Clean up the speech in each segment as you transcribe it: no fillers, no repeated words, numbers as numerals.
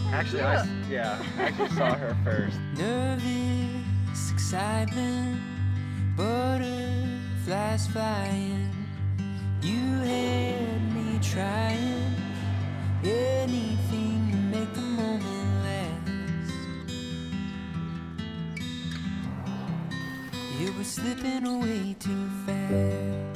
Actually, I actually saw her first. Nervous excitement, butterflies flying. You had me trying anything to make the moment last. You were slipping away too fast.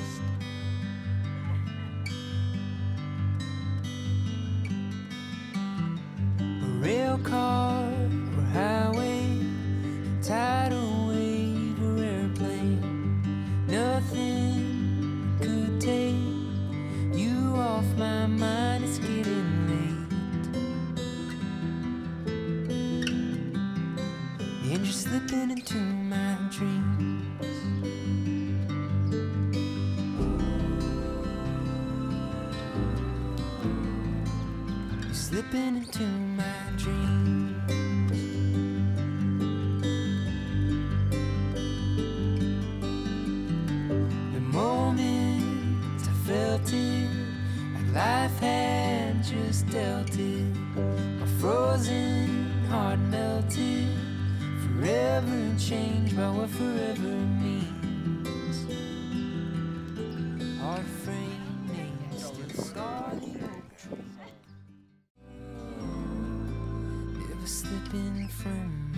Rail car or highway, tidal wave or airplane, nothing could take you off my mind. It's getting late, and you're slipping into my dreams. You're slipping into my dreams. The moment I felt it, like life had just dealt it. My frozen heart melted, forever changed by what forever means. Heart frame names still scar the oak tree. Never slipping from